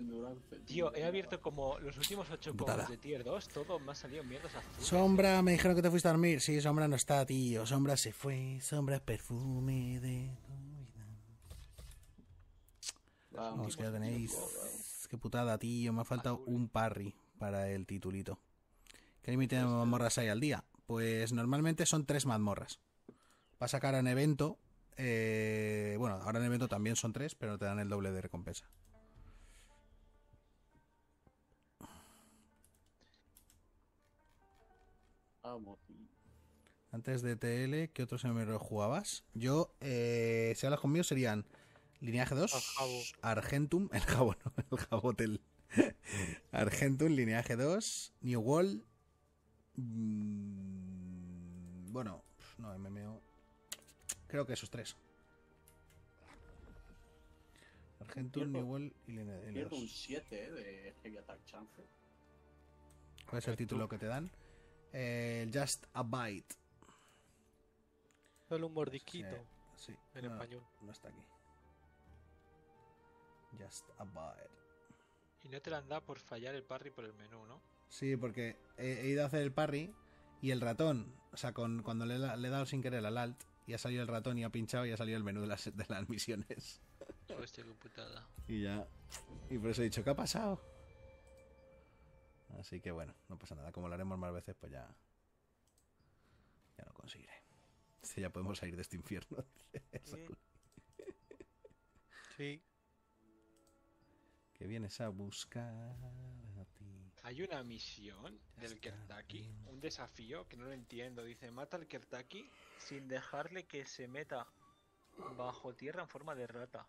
Endurance. Tío, he abierto como los últimos 8 Putada. cobos de tier 2, todo me ha salido mierdas azules. Sombra, me dijeron que te fuiste a dormir. Sí, Sombra no está, tío. Sombra se fue. Sombra es perfume de tu vida. Vamos, que ya tenéis. Qué putada, tío. Me ha faltado Azul. un parry para el titulito. ¿Qué límite de mazmorras hay al día? Pues normalmente son 3 mazmorras. Va a sacar en evento. Bueno, ahora en evento también son 3, pero te dan el doble de recompensa. Vamos, tío. Antes de TL, ¿qué otros MMO jugabas? Yo, si hablas conmigo, serían Lineaje 2, Al jabo. Argentum, el jabo, no, el jabotel. Argentum, Lineaje 2, New World. Bueno, no, MMO. Creo que esos 3. Argentum, New World y Lineaje Pierdo un 2. 7 de Heavy Attack Chance. ¿Cuál es el título que te dan? Just a Bite. Solo un mordisquito. Sí, En español. No está aquí. Just a Bite. Y no te la han dado por fallar el parry por el menú, ¿no? Sí, porque he ido a hacer el parry y el ratón, o sea, cuando le he dado sin querer al alt y ha salido el ratón y ha pinchado y ha salido el menú de las misiones. Hostia, qué putada. Y ya. Y por eso he dicho, ¿qué ha pasado? Así que bueno, no pasa nada. Como lo haremos más veces, pues ya. Ya lo conseguiré. Dice, ya podemos salir de este infierno. Sí. Que vienes a buscar a ti. Hay una misión del Kertaki, un desafío que no lo entiendo. Dice, mata al Kertaki sin dejarle que se meta bajo tierra en forma de rata.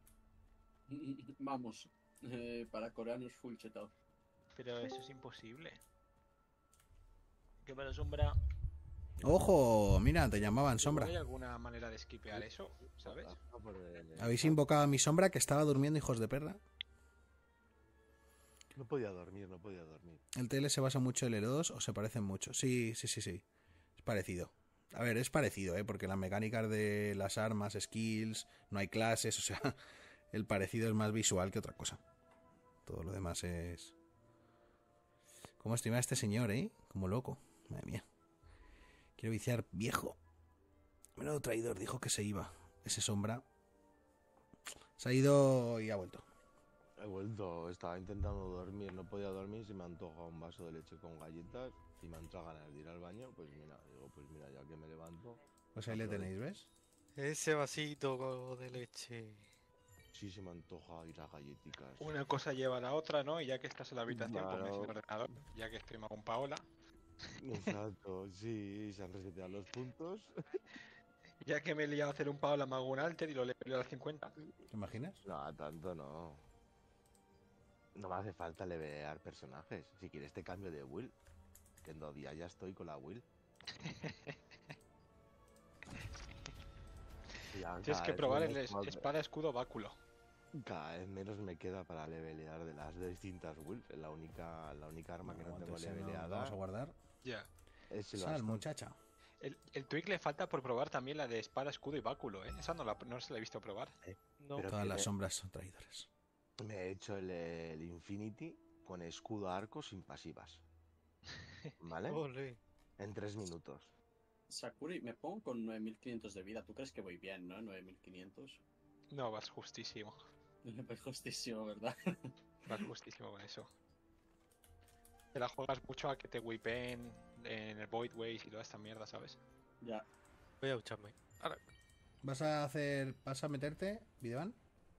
Vamos. Para coreanos full chetado. Pero eso es imposible. ¿Qué para Sombra? ¡Ojo! Mira, te llamaban Sombra. ¿Hay alguna manera de esquipear eso? ¿Sabes? ¿Habéis invocado a mi Sombra que estaba durmiendo, hijos de perra? No podía dormir, no podía dormir. ¿El TL se basa mucho en el L2 o se parecen mucho? Sí. Es parecido. A ver, es parecido, porque las mecánicas de las armas, skills, no hay clases, o sea, el parecido es más visual que otra cosa. Todo lo demás es... ¿Cómo estima a este señor, Como loco. Madre mía. Quiero viciar viejo. Menudo traidor, dijo que se iba. Ese Sombra. Se ha ido y ha vuelto. He vuelto, estaba intentando dormir, no podía dormir, se me antoja un vaso de leche con galletas y me han entrado ganas de ir al baño, pues mira, ya que me levanto... Pues ahí le tenéis, ¿ves? Ese vasito de leche. Sí, se me antoja ir a galletitas. Una cosa lleva a la otra, ¿no? Y ya que estás en la habitación, Claro. pues me el ordenador, ya que estoy con Paola. Exacto, sí, se han reseteado los puntos. Ya que me he liado a hacer un Paola, me hago un alter y lo leo a las 50. ¿Te imaginas? No, tanto no. No me hace falta levear personajes. Si quieres te cambio de Will. Que en 2 días ya estoy con la Will. Ya, Tienes cada que vez probar el menos espada, escudo, báculo. Cada vez menos me queda para levelear de las distintas Will. La única arma que no tengo leveleada Vamos a guardar. Ya. es el Sal, bastón. muchacha. El Twig le falta por probar también la de espada, escudo y báculo, ¿eh? Esa no se la he visto probar. No. Pero Todas que las sombras son traidoras. me he hecho el Infinity con escudo a arco sin pasivas. ¿Vale? Ole. En 3 minutos. Sakuri, me pongo con 9500 de vida. ¿Tú crees que voy bien, no? 9500. No, vas justísimo. Pues justísimo, ¿verdad? Vas justísimo con eso. Te la juegas mucho a que te whipen en el Void Ways y toda esta mierda, ¿sabes? Ya. Voy a ducharme. Ahora. ¿Vas a meterte, Videoban?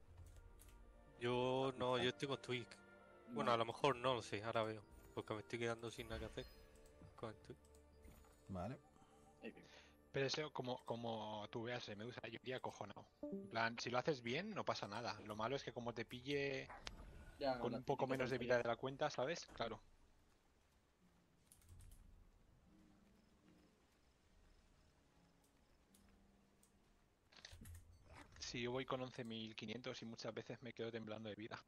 Yo no, yo estoy con Twig. Bueno, a lo mejor no lo sé, ahora veo. Porque me estoy quedando sin nada que hacer. Con el Twig. Vale. Pero eso, como tú veas, Medusa, yo iría acojonado. En plan, si lo haces bien, no pasa nada. Lo malo es que como te pille Ya, con la un poco típica menos de tontería. vida de la cuenta, ¿sabes? Claro. Si yo voy con 11.500 y muchas veces me quedo temblando de vida.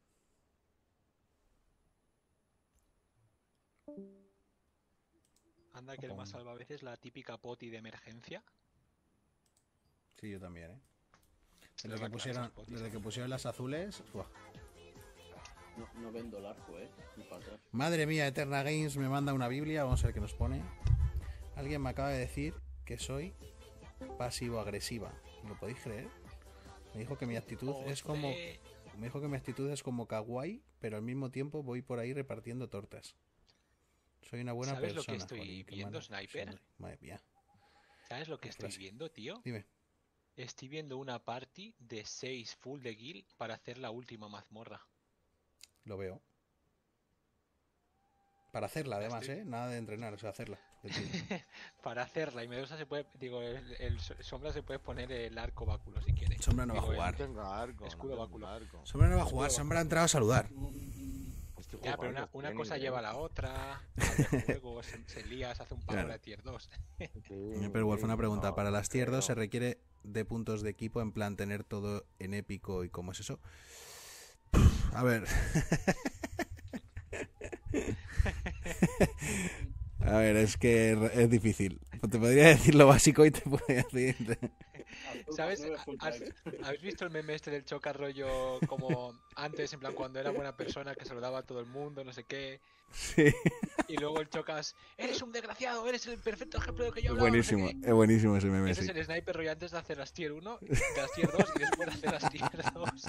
Anda que el más salva a veces la típica poti de emergencia. Sí, yo también, Es la clave, esas potis. Desde que pusieron las azules. Buah. No vendo el arco, ni para atrás. Madre mía, Eterna Games me manda una Biblia. Vamos a ver qué nos pone. Alguien me acaba de decir que soy pasivo-agresiva. ¿Lo podéis creer? Me dijo que mi actitud es como... Me dijo que mi actitud es como kawaii, pero al mismo tiempo voy por ahí repartiendo tortas. Soy una buena ¿Sabes persona. lo que estoy Jolín, qué viendo, mala Sniper? persona. Madre mía. ¿Sabes lo que estoy Ostras. viendo, tío? Dime. Estoy viendo una party de 6 full de guild para hacer la última mazmorra. Lo veo. Para hacerla, La además, estoy- Nada de entrenar, o sea, hacerla. Para hacerla. Y Medusa se puede... Digo, el Sombra se puede poner el arco báculo si quiere. Sombra no va a Digo, jugar. No tengo arco, Escudo no tengo báculo. arco. Sombra no va a jugar. Sombra ha entrado a saludar. Estoy Ya, pero jugando, una estoy cosa en lleva a nivel. la otra. Abre juego, se lía, se hace un pago Claro. de tier 2. Sí, Pero Wolf, una pregunta. no, Para no las tier 2 se creo. requiere de puntos de equipo, en plan tener todo en épico y cómo es eso. A ver. A ver, es que es difícil. Te podría decir lo básico y te podría decir... ¿Sabes? ¿Habéis visto el meme este del choca rollo como antes, en plan cuando era buena persona que saludaba a todo el mundo, no sé qué? Sí, Y luego el chocas, eres un desgraciado, eres el perfecto ejemplo de lo que yo es hablaba, no sé buenísimo. qué". Es buenísimo ese meme, Ese sí. es el sniper rollo antes de hacer las tier 1, de las tier 2 y después de hacer las tier 2.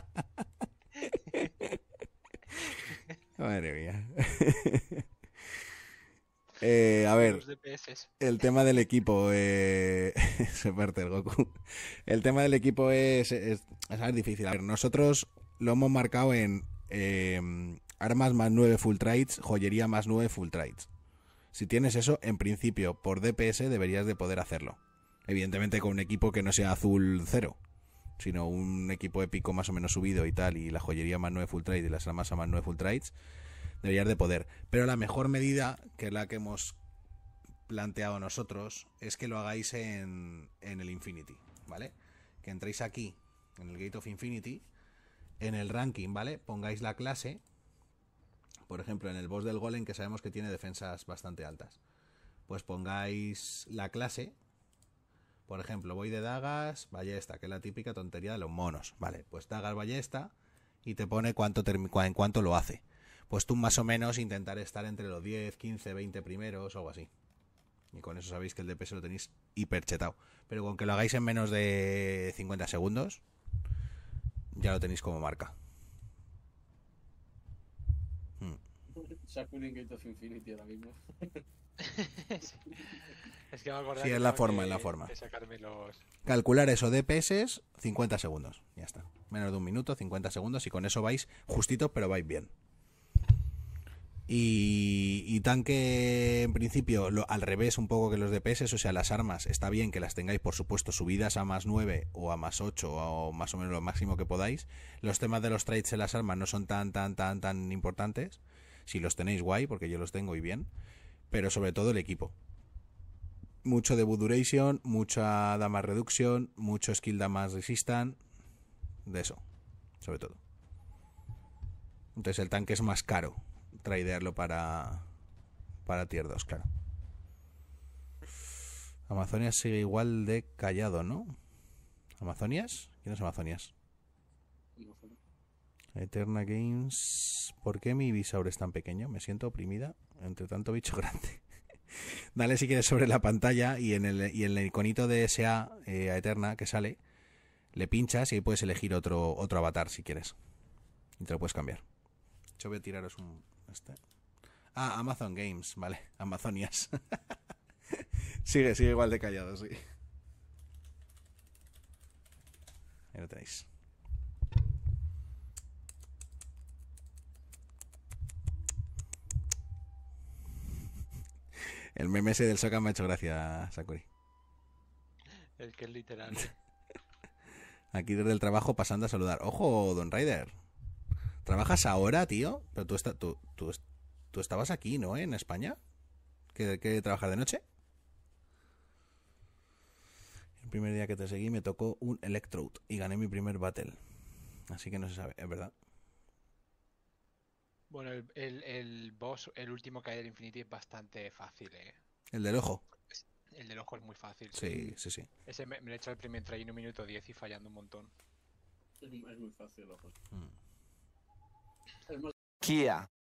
Madre mía. A ver, Los DPS. el tema del equipo, se parte el Goku. El tema del equipo es difícil. A ver, nosotros lo hemos marcado en armas más 9 full trades, joyería más 9 full trades. Si tienes eso, en principio, por DPS deberías de poder hacerlo. Evidentemente con un equipo que no sea azul 0, sino un equipo épico más o menos subido y tal, y la joyería más 9 full trade y las armas a más 9 full trades, deberías de poder. Pero la mejor medida, que es la que hemos planteado nosotros, es que lo hagáis en el Infinity, ¿vale? Que entréis aquí, en el Gate of Infinity, en el ranking, ¿vale? Pongáis la clase, por ejemplo, en el boss del golem, que sabemos que tiene defensas bastante altas. Pues pongáis la clase, por ejemplo, voy de dagas, ballesta, que es la típica tontería de los monos, ¿vale? Pues dagas, ballesta, y te pone en cuánto lo hace. Pues tú más o menos intentar estar entre los 10, 15, 20 primeros o algo así. Y con eso sabéis que el DPS lo tenéis hiper chetado. Pero con que lo hagáis en menos de 50 segundos, ya lo tenéis como marca. Saco un Gate of Infinity ahora mismo. Sí. Es que me acordaba Sí, que es la tengo forma, que- es la forma. que sacarme los... Calcular eso DPS, 50 segundos. Ya está. Menos de un minuto, 50 segundos. Y con eso vais justito, pero vais bien. Y tanque, en principio, al revés un poco que los DPS, o sea, las armas, está bien que las tengáis, por supuesto, subidas a más 9 o a más 8 o más o menos lo máximo que podáis. Los temas de los trades en las armas no son tan importantes. Si los tenéis, guay, porque yo los tengo y bien. Pero sobre todo el equipo. Mucho de duration, mucha damage reduction, mucho skill damage resistant. De eso, sobre todo. Entonces el tanque es más caro tradearlo para tier 2, claro. Amazonias sigue igual de callado, ¿no? ¿Amazonias? ¿Quién es Amazonias? Eterna Games. ¿Por qué mi Visaur es tan pequeño? Me siento oprimida entre tanto bicho grande. Dale si quieres sobre la pantalla y en el iconito de SA a Eterna que sale, le pinchas y ahí puedes elegir otro avatar si quieres. Y te lo puedes cambiar. Yo voy a tiraros un... Amazon Games, vale. Amazonias. sigue igual de callado, sí. Ahí lo tenéis. El meme ese del Soka me ha hecho gracia, Sakuri. El que es literal. Aquí desde el trabajo pasando a saludar. ¡Ojo, Don Ryder! ¿Trabajas ahora, tío? Pero tú estabas aquí, ¿no? En España. ¿Que trabajas de noche? El primer día que te seguí me tocó un Electrode y gané mi primer battle. Así que no se sabe, es verdad. Bueno, el boss, el último que hay del Infinity es bastante fácil, ¿eh? El del ojo. El del ojo es muy fácil. Sí. Ese me lo he hecho el primer try en 1 minuto 10 y fallando un montón. Es muy fácil, ojo. Mm. Es más energía.